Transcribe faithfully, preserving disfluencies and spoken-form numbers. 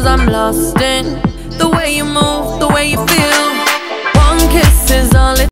Cause I'm lost in the way you move, the way you feel.